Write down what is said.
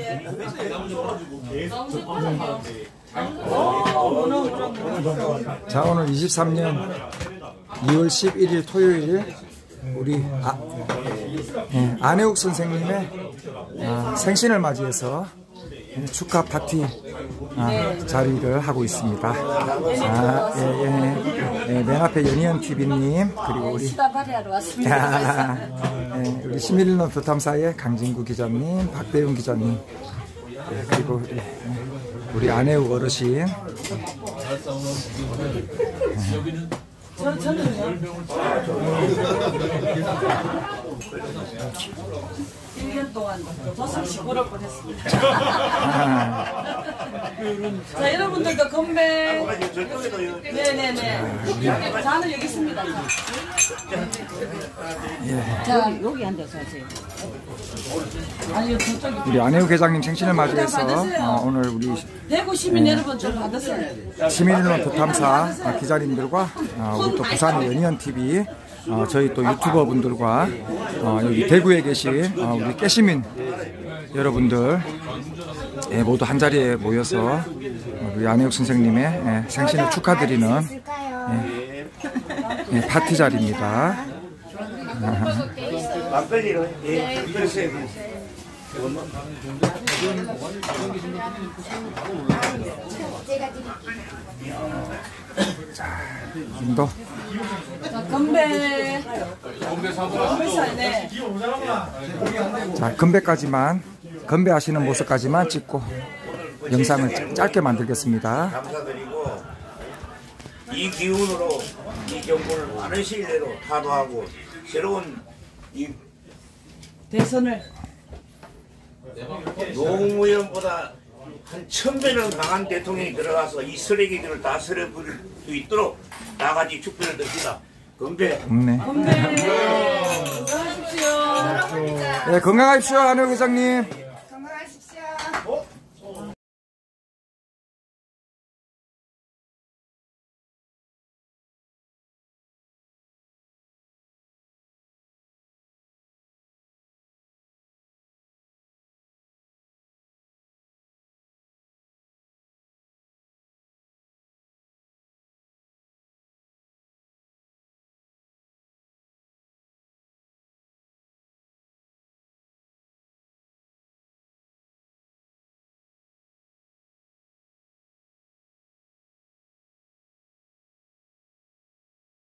자, 오늘 23년 2월 11일 토요일 우리 안혜욱 선생님의 생신을 맞이해서 축하 파티 자리를 하고 있습니다. 맨 앞에 연희연TV님, 그리고 우리 우리 시민일론 부탐사의 강진구 기자님, 박대윤 기자님, 그리고 우리 안혜욱 어르신. 저는요. 1년 동안 도성 시골을 보냈습니다. 자, 여러분들도 건배. 네네네. 저는 여기 있습니다. 자, 여기 앉아서 하세요. 아니, 우리 안혜욱 회장님 생신을 맞이해서 오늘 우리 대구 시민 여러분들 받으세요. 시민일론 부탐사 기자님들과 우리 또 부산의 연희연TV 저희 또 유튜버 분들과 여기 대구에 계신 우리 깨시민 여러분들 모두 한자리에 모여서 우리 안혜욱 선생님의 생신을 축하드리는 파티 자리입니다. 자, 좀더 건배. 자, 건배까지만, 건배하시는 모습까지만 찍고 영상을 짧게 만들겠습니다. 감사드리고, 이 기운으로 이 정부를 많은 시일 내로 타도하고 새로운 이 대선을 노무현보다 한 1000배는 강한 대통령이 들어가서 이 쓰레기들을 다 쓸어버릴 수 있도록 나같이 축배를 듭시다. 건배. 없네. 건배. 건강하십시오. 네, 건강하십시오, 안혜욱 회장님.